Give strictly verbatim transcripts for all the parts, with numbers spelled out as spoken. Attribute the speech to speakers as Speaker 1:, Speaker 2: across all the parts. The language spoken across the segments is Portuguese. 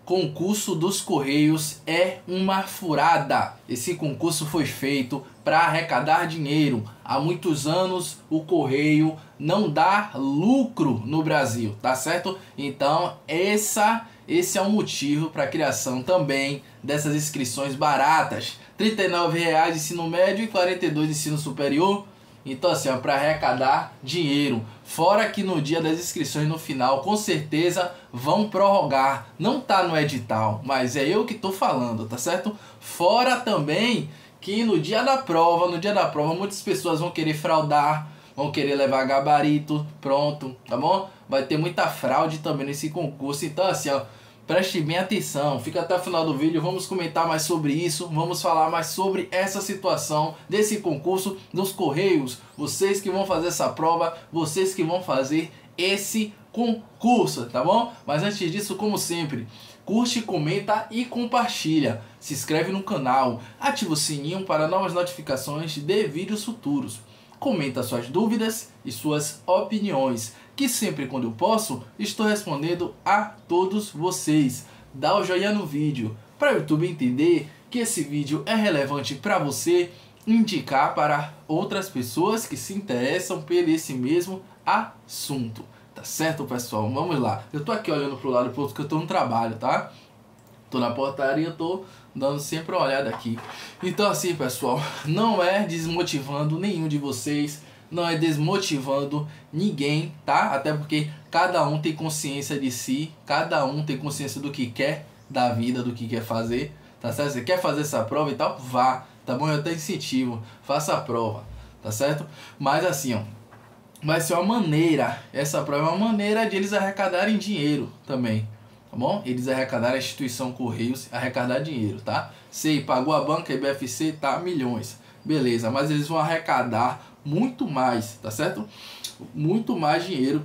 Speaker 1: concurso dos Correios é uma furada. Esse concurso foi feito para arrecadar dinheiro. Há muitos anos o Correio não dá lucro no Brasil, tá certo? Então essa, esse é o motivo para a criação também dessas inscrições baratas. trinta e nove reais ensino médio e quarenta e dois ensino superior. Então assim, é para arrecadar dinheiro. Fora que no dia das inscrições no final, com certeza vão prorrogar. Não tá no edital, mas é eu que tô falando, tá certo? Fora também que no dia da prova, no dia da prova, muitas pessoas vão querer fraudar, vão querer levar gabarito, pronto, tá bom? Vai ter muita fraude também nesse concurso. Então assim, ó, preste bem atenção, fica até o final do vídeo, vamos comentar mais sobre isso, vamos falar mais sobre essa situação desse concurso dos Correios. Vocês que vão fazer essa prova, vocês que vão fazer esse concurso, tá bom? Mas antes disso, como sempre, curte, comenta e compartilha. Se inscreve no canal, ativa o sininho para novas notificações de vídeos futuros. Comenta suas dúvidas e suas opiniões, que sempre quando eu posso, estou respondendo a todos vocês. Dá o joinha no vídeo, para o YouTube entender que esse vídeo é relevante para você, indicar para outras pessoas que se interessam por esse mesmo assunto. Tá certo, pessoal? Vamos lá. Eu tô aqui olhando pro lado pro outro que eu tô no trabalho, tá? Tô na portaria, tô dando sempre uma olhada aqui. Então assim, pessoal, não é desmotivando nenhum de vocês, não é desmotivando ninguém, tá? Até porque cada um tem consciência de si, cada um tem consciência do que quer da vida, do que quer fazer, tá certo? Você quer fazer essa prova e tal? Vá, tá bom? Eu até incentivo, faça a prova, tá certo? Mas assim, ó, vai ser uma maneira, essa prova é uma maneira de eles arrecadarem dinheiro também, tá bom? Eles arrecadarem a instituição Correios, arrecadar dinheiro, tá? Sei, pagou a banca, I B F C, tá, milhões, beleza, mas eles vão arrecadar muito mais, tá certo? Muito mais dinheiro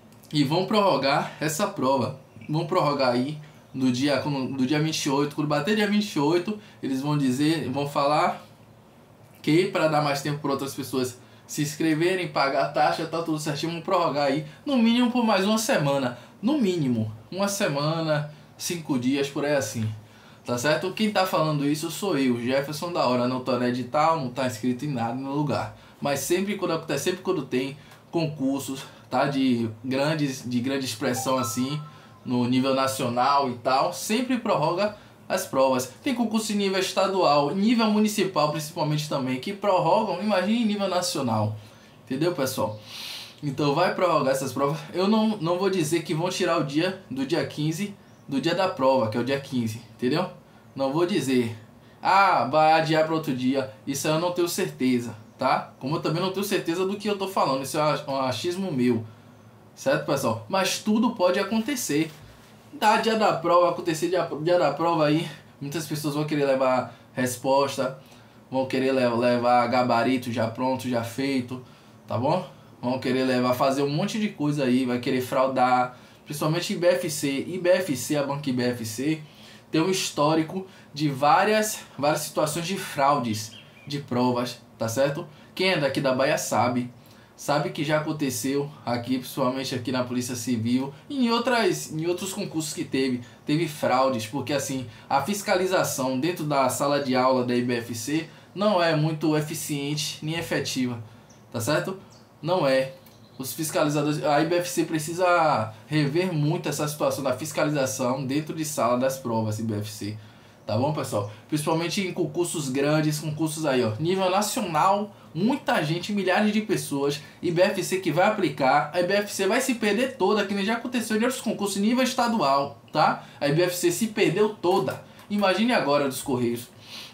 Speaker 1: e vão prorrogar essa prova, vão prorrogar aí no dia, no dia vinte e oito, quando bater dia vinte e oito, eles vão dizer, vão falar que para dar mais tempo para outras pessoas se inscreverem, pagar a taxa, tá tudo certinho, vamos prorrogar aí, no mínimo por mais uma semana, no mínimo, uma semana, cinco dias, por aí assim, tá certo? Quem tá falando isso sou eu, Jefferson da Hora, não tô no edital, não tá inscrito em nada no lugar, mas sempre quando acontece, sempre quando tem concursos, tá, de grandes, de grande expressão assim, no nível nacional e tal, sempre prorroga as provas. Tem concurso em nível estadual, nível municipal principalmente também, que prorrogam, imagine em nível nacional. Entendeu, pessoal? Então vai prorrogar essas provas. Eu não, não vou dizer que vão tirar o dia do dia quinze, do dia da prova, que é o dia quinze, entendeu? Não vou dizer, ah, vai adiar para outro dia. Isso eu não tenho certeza, tá? Como eu também não tenho certeza do que eu tô falando, isso é um achismo meu. Certo, pessoal? Mas tudo pode acontecer. Da dia da prova, acontecer dia, dia da prova aí, muitas pessoas vão querer levar resposta, vão querer levar gabarito já pronto, já feito, tá bom? Vão querer levar, fazer um monte de coisa aí, vai querer fraudar, principalmente I B F C. I B F C, a banca I B F C, tem um histórico de várias, várias situações de fraudes de provas, tá certo? Quem é daqui da Bahia sabe. Sabe que já aconteceu aqui, principalmente aqui na Polícia Civil e em, outras, em outros concursos que teve, teve fraudes, porque assim, a fiscalização dentro da sala de aula da I B F C não é muito eficiente nem efetiva, tá certo? Não é. Os fiscalizadores, a I B F C precisa rever muito essa situação da fiscalização dentro de sala das provas I B F C, tá bom, pessoal? Principalmente em concursos grandes, concursos aí, ó, nível nacional, muita gente, milhares de pessoas, I B F C que vai aplicar, a I B F C vai se perder toda, que nem já aconteceu em outros concursos nível estadual, tá? A I B F C se perdeu toda. Imagine agora dos Correios,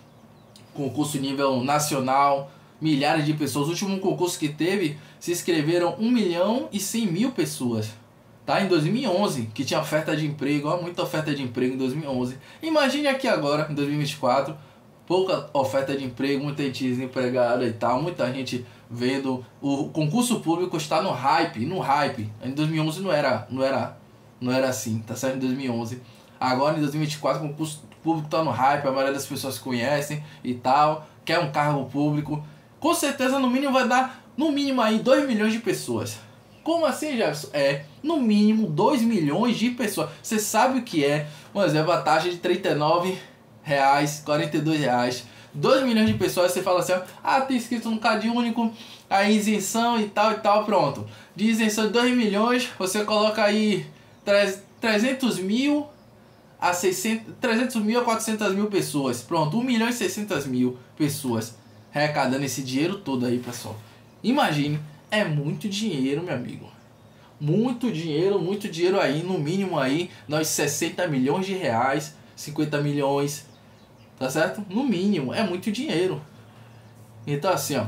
Speaker 1: concurso nível nacional, milhares de pessoas. O último concurso que teve, se inscreveram um milhão e cem mil pessoas, tá? Em dois mil e onze, que tinha oferta de emprego, ó, muita oferta de emprego em dois mil e onze. Imagine aqui agora, em dois mil e vinte e quatro, pouca oferta de emprego, muita gente desempregada e tal, muita gente vendo. O concurso público está no hype, no hype. Em dois mil e onze não era, não era, não era assim, tá certo? Em dois mil e onze. Agora em dois mil e vinte e quatro o concurso público está no hype, a maioria das pessoas conhecem e tal, quer um cargo público. Com certeza no mínimo vai dar, no mínimo aí dois milhões de pessoas. Como assim, Jefferson? É, no mínimo dois milhões de pessoas. Você sabe o que é? Por exemplo, a taxa de trinta e nove reais, quarenta e dois reais. dois milhões de pessoas, você fala assim, ah, tem escrito no Cade Único, a isenção e tal e tal, pronto. De isenção de dois milhões, você coloca aí trezentos mil a seiscentos, trezentos mil a quatrocentas mil pessoas. Pronto, um milhão e seiscentas mil pessoas arrecadando esse dinheiro todo aí, pessoal. Imagine, é muito dinheiro, meu amigo. Muito dinheiro, muito dinheiro aí, no mínimo aí, nós sessenta milhões de reais, cinquenta milhões, tá certo? No mínimo, é muito dinheiro. Então assim, ó,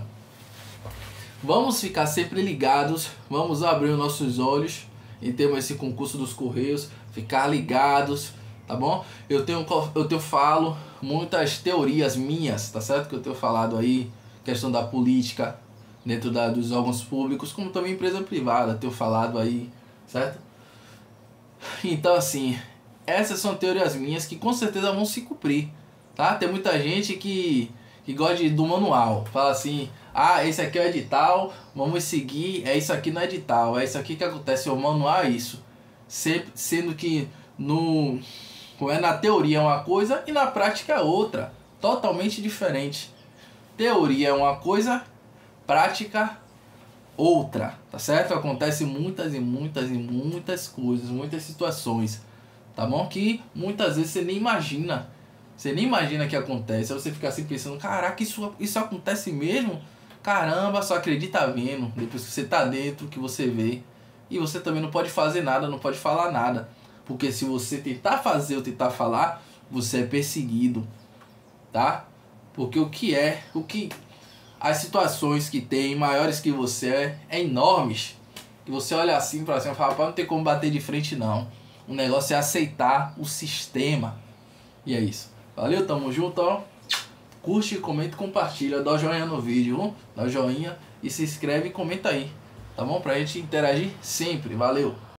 Speaker 1: vamos ficar sempre ligados, vamos abrir os nossos olhos em termos desse concurso dos Correios, ficar ligados, tá bom? Eu tenho, eu tenho falo muitas teorias minhas, tá certo? Que eu tenho falado aí, questão da política dentro da, dos órgãos públicos, como também empresa privada, tenho falado aí, certo? Então assim, essas são teorias minhas que com certeza vão se cumprir, tá? Tem muita gente que, que gosta de, do manual, fala assim, ah, esse aqui é o edital, vamos seguir, é isso aqui no edital, é isso aqui que acontece, o manual é isso. Sempre, sendo que no, é na teoria é uma coisa e na prática é outra, totalmente diferente. Teoria é uma coisa, prática outra, tá certo? Acontece muitas e muitas e muitas coisas, muitas situações, tá bom? Que muitas vezes você nem imagina, você nem imagina que acontece, aí você fica assim pensando, caraca, isso, isso acontece mesmo? Caramba, só acredita vendo, depois que você tá dentro, que você vê. E você também não pode fazer nada, não pode falar nada, porque se você tentar fazer ou tentar falar, você é perseguido, tá? Porque o que é, o que as situações que tem maiores que você é, é enormes. E você olha assim para cima e fala, não tem como bater de frente não. O negócio é aceitar o sistema. E é isso. Valeu, tamo junto, ó. Curte, comenta e compartilha. Dá o joinha no vídeo, dá o joinha e se inscreve e comenta aí. Tá bom? Pra gente interagir sempre. Valeu!